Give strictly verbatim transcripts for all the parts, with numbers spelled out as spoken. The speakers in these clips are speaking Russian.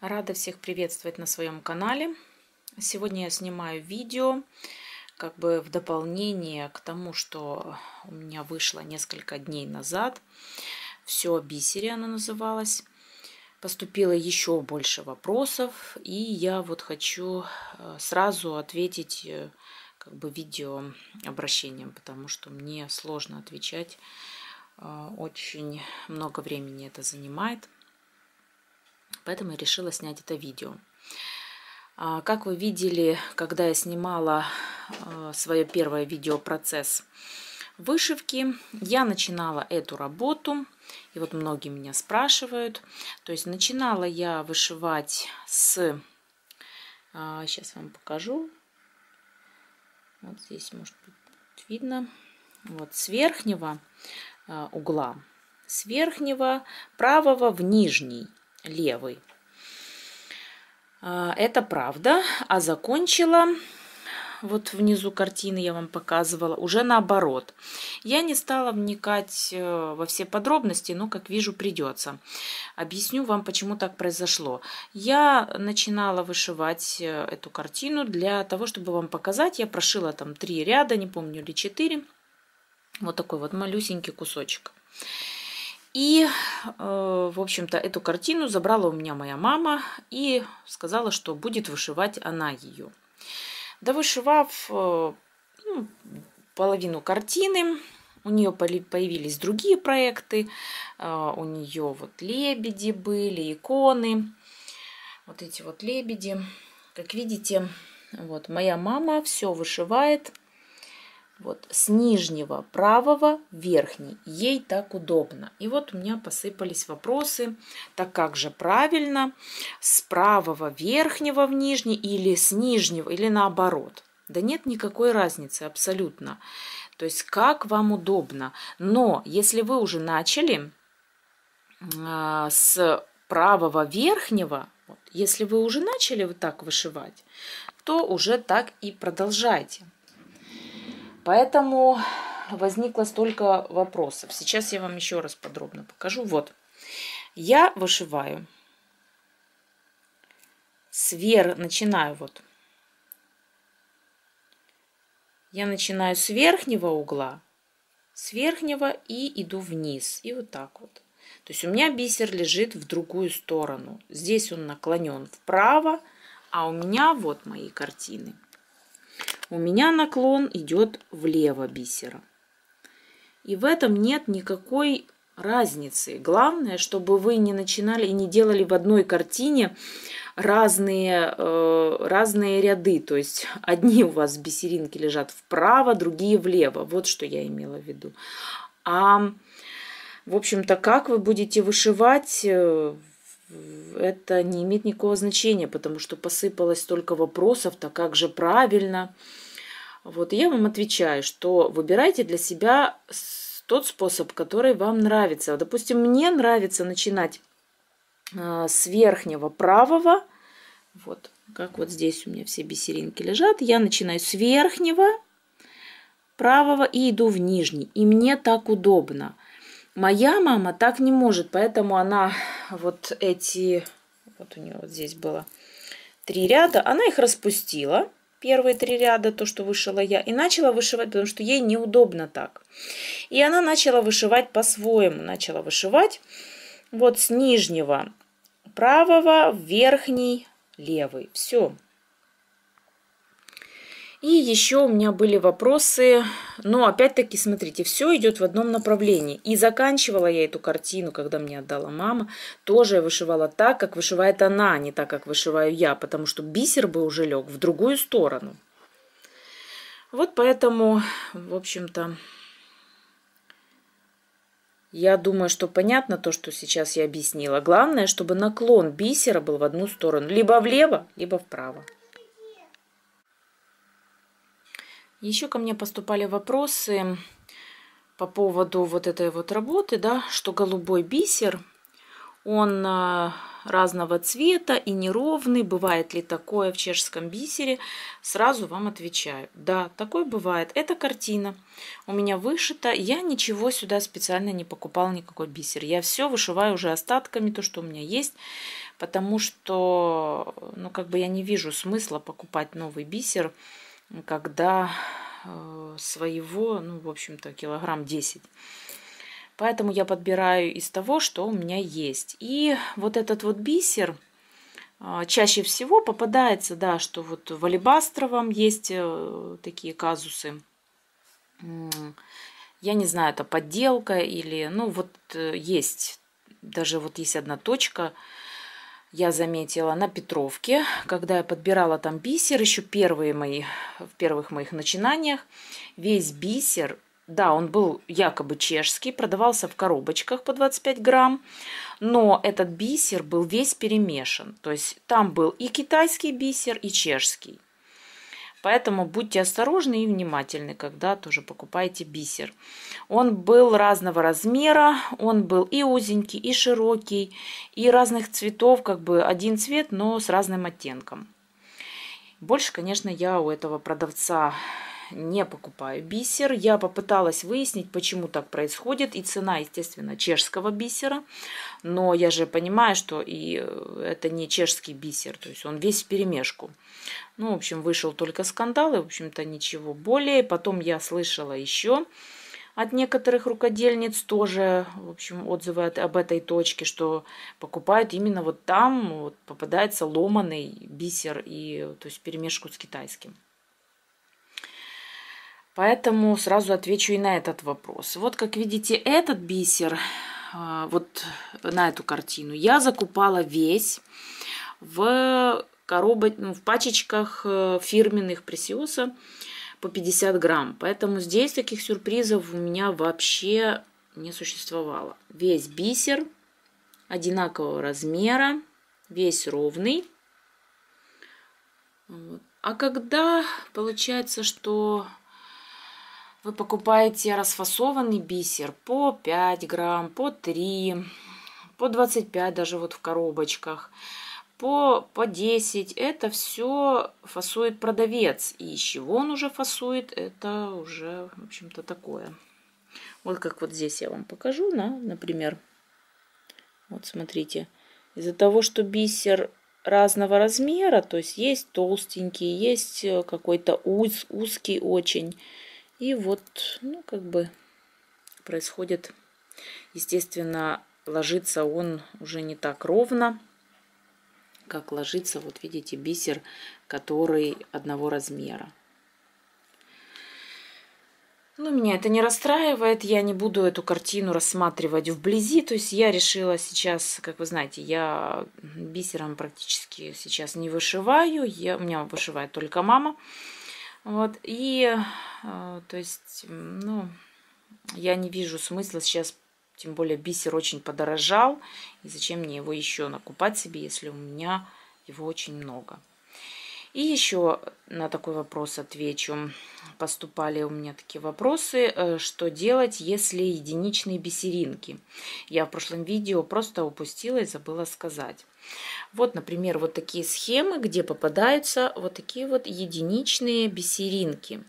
Рада всех приветствовать на своем канале. Сегодня я снимаю видео как бы в дополнение к тому, что у меня вышло несколько дней назад. Все о бисере оно называлось. Поступило еще больше вопросов, и я вот хочу сразу ответить как бы видео обращением, потому что мне сложно отвечать. Очень много времени это занимает. Поэтому я решила снять это видео. Как вы видели, когда я снимала свое первое видео «Процесс вышивки», я начинала эту работу. И вот многие меня спрашивают. То есть начинала я вышивать с... Сейчас вам покажу. Вот здесь, может быть, видно. Вот с верхнего угла. С верхнего правого в нижний левый. Это правда. А закончила, вот внизу картины я вам показывала, уже наоборот. Я не стала вникать во все подробности, но, как вижу, придется. Объясню вам, почему так произошло. Я начинала вышивать эту картину для того, чтобы вам показать. Я прошила там три ряда, не помню, или четыре. Вот такой вот малюсенький кусочек. И, в общем-то, эту картину забрала у меня моя мама и сказала, что будет вышивать она ее. Довышивав ну, половину картины, у нее появились другие проекты. У нее вот лебеди были, иконы. Вот эти вот лебеди. Как видите, вот моя мама все вышивает. Вот с нижнего правого в верхний. Ей так удобно. И вот у меня посыпались вопросы. Так как же правильно? С правого верхнего в нижний или с нижнего, или наоборот? Да нет никакой разницы абсолютно. То есть как вам удобно. Но если вы уже начали э, с правого верхнего, вот, если вы уже начали вот так вышивать, то уже так и продолжайте. Поэтому возникло столько вопросов. Сейчас я вам еще раз подробно покажу. Вот, я вышиваю сверх, начинаю вот. Я начинаю с верхнего угла, с верхнего и иду вниз. И вот так вот. То есть у меня бисер лежит в другую сторону. Здесь он наклонен вправо, а у меня вот мои картины. У меня наклон идет влево бисера. И в этом нет никакой разницы. Главное, чтобы вы не начинали и не делали в одной картине разные, э, разные ряды. То есть одни у вас бисеринки лежат вправо, другие влево. Вот что я имела в виду. А, в общем-то, как вы будете вышивать... это не имеет никакого значения, потому что посыпалось столько вопросов, так как же правильно. Вот, и я вам отвечаю, что выбирайте для себя тот способ, который вам нравится. Допустим, мне нравится начинать с верхнего правого. Вот, как вот здесь у меня все бисеринки лежат. Я начинаю с верхнего правого и иду в нижний. И мне так удобно. Моя мама так не может, поэтому она вот эти, вот у нее вот здесь было три ряда, она их распустила, первые три ряда, то, что вышила я, и начала вышивать, потому что ей неудобно так. И она начала вышивать по-своему, начала вышивать вот с нижнего правого в верхний левый. Все. И еще у меня были вопросы, но опять-таки, смотрите, все идет в одном направлении. И заканчивала я эту картину, когда мне отдала мама, тоже я вышивала так, как вышивает она, а не так, как вышиваю я, потому что бисер бы уже лег в другую сторону. Вот поэтому, в общем-то, я думаю, что понятно то, что сейчас я объяснила. Главное, чтобы наклон бисера был в одну сторону, либо влево, либо вправо. Еще ко мне поступали вопросы по поводу вот этой вот работы, да, что голубой бисер, он разного цвета и неровный. Бывает ли такое в чешском бисере? Сразу вам отвечаю. Да, такое бывает. Это картина у меня вышита. Я ничего сюда специально не покупала, никакой бисер. Я все вышиваю уже остатками, то, что у меня есть. Потому что, ну, как бы я не вижу смысла покупать новый бисер, когда э, своего, ну, в общем-то, килограмм десять. Поэтому я подбираю из того, что у меня есть. И вот этот вот бисер чаще всего попадается, да, что вот в алебастровом есть такие казусы. Я не знаю, это подделка или, ну, вот есть, даже вот есть одна точка, я заметила на Петровке, когда я подбирала там бисер, еще первые мои, в первых моих начинаниях, весь бисер, да, он был якобы чешский, продавался в коробочках по двадцать пять грамм, но этот бисер был весь перемешан. То есть там был и китайский бисер, и чешский. Поэтому будьте осторожны и внимательны, когда тоже покупаете бисер. Он был разного размера, он был и узенький, и широкий, и разных цветов, как бы один цвет, но с разным оттенком. Больше, конечно, я у этого продавца не покупаю бисер. Я попыталась выяснить, почему так происходит. И цена, естественно, чешского бисера. Но я же понимаю, что и это не чешский бисер. То есть он весь в перемешку. Ну, в общем, вышел только скандал. И, в общем-то, ничего более. Потом я слышала еще от некоторых рукодельниц тоже, в общем, отзывы об этой точке, что покупают именно вот там, вот, попадается ломаный бисер, и, то есть перемешку с китайским. Поэтому сразу отвечу и на этот вопрос. Вот, как видите, этот бисер, вот на эту картину, я закупала весь в, коробо... ну, в пачечках фирменных Пресиоса по пятьдесят грамм. Поэтому здесь таких сюрпризов у меня вообще не существовало. Весь бисер одинакового размера, весь ровный. Вот. А когда получается, что вы покупаете расфасованный бисер по пять грамм, по три, по двадцать пять даже вот в коробочках, по, по десять. Это все фасует продавец. И из чего он уже фасует, это уже, в общем-то, такое. Вот как вот здесь я вам покажу, да, например. Вот смотрите. Из-за того, что бисер разного размера, то есть есть толстенький, есть какой-то уз, узкий очень. И вот, ну, как бы происходит, естественно, ложится он уже не так ровно, как ложится, вот видите, бисер, который одного размера. Но меня это не расстраивает, я не буду эту картину рассматривать вблизи. То есть я решила сейчас, как вы знаете, я бисером практически сейчас не вышиваю, я, у меня вышивает только мама. Вот, и, то есть, ну, я не вижу смысла сейчас, тем более бисер очень подорожал, и зачем мне его еще накупать себе, если у меня его очень много. И еще на такой вопрос отвечу. Поступали у меня такие вопросы, что делать, если единичные бисеринки. Я в прошлом видео просто упустила и забыла сказать. Вот, например, вот такие схемы, где попадаются вот такие вот единичные бисеринки.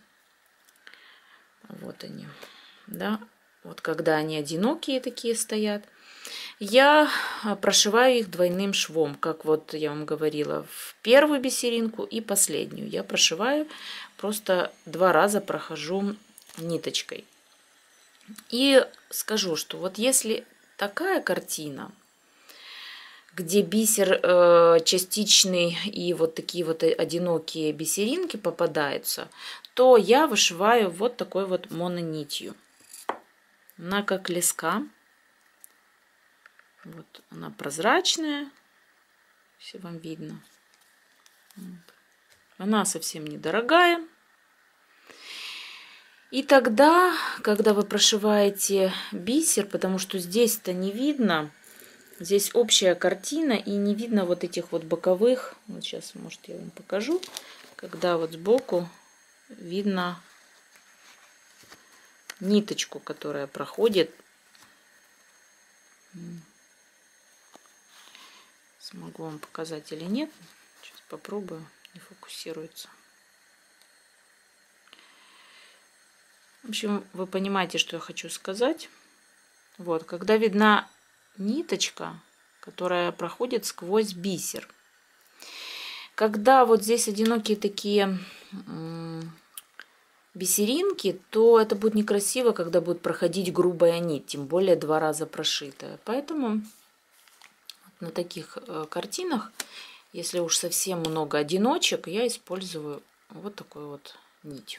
Вот они, да, вот когда они одинокие такие стоят. Я прошиваю их двойным швом, как вот я вам говорила, в первую бисеринку и последнюю. Я прошиваю, просто два раза прохожу ниточкой. И скажу, что вот если такая картина, где бисер э, частичный и вот такие вот одинокие бисеринки попадаются, то я вышиваю вот такой вот мононитью. Она как леска. Вот она прозрачная, все вам видно. Вот. Она совсем недорогая. И тогда, когда вы прошиваете бисер, потому что здесь-то не видно, здесь общая картина, и не видно вот этих вот боковых. Вот сейчас, может, я вам покажу. Когда вот сбоку видно ниточку, которая проходит. смогу вам показать или нет. Сейчас попробую, не фокусируется. В общем, вы понимаете, что я хочу сказать. Вот, когда видна ниточка, которая проходит сквозь бисер. Когда вот здесь одинокие такие бисеринки, то это будет некрасиво, когда будет проходить грубая нить, тем более два раза прошитая. Поэтому на таких картинах, если уж совсем много одиночек, я использую вот такую вот нить.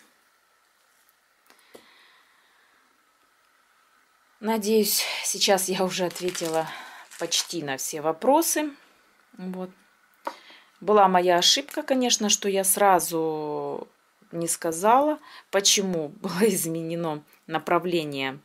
Надеюсь, сейчас я уже ответила почти на все вопросы. Вот. Была моя ошибка, конечно, что я сразу не сказала, почему было изменено направление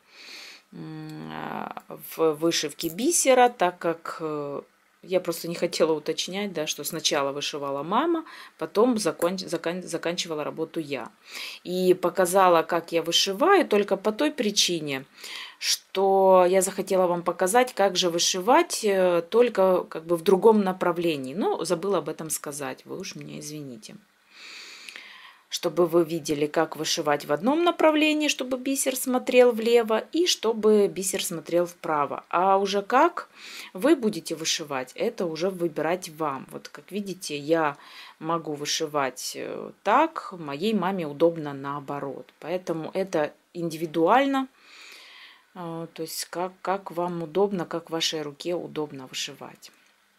в вышивке бисера, так как я просто не хотела уточнять, да, что сначала вышивала мама, потом закон, закан, заканчивала работу я. И показала, как я вышиваю, только по той причине, что я захотела вам показать, как же вышивать, только как бы в другом направлении. Но забыла об этом сказать, вы уж меня извините. Чтобы вы видели, как вышивать в одном направлении, чтобы бисер смотрел влево, и чтобы бисер смотрел вправо. А уже как вы будете вышивать, это уже выбирать вам. Вот как видите, я могу вышивать так, моей маме удобно наоборот. Поэтому это индивидуально, то есть как, как вам удобно, как вашей руке удобно вышивать.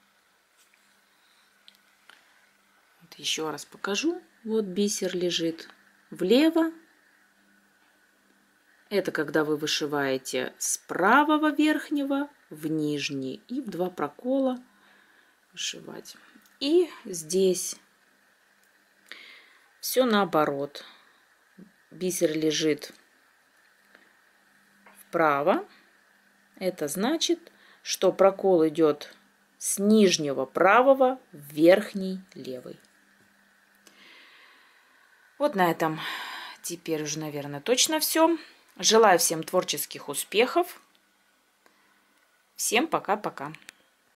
Вот еще раз покажу. Вот бисер лежит влево. Это когда вы вышиваете с правого верхнего в нижний и в два прокола вышивать. И здесь все наоборот. Бисер лежит вправо. Это значит, что прокол идет с нижнего правого в верхний левый. Вот на этом теперь уже, наверное, точно все. Желаю всем творческих успехов. Всем пока-пока.